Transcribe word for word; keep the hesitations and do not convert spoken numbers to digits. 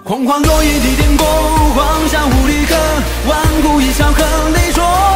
狂狂若一地电光，晃下无力客，顽固一笑和泪说。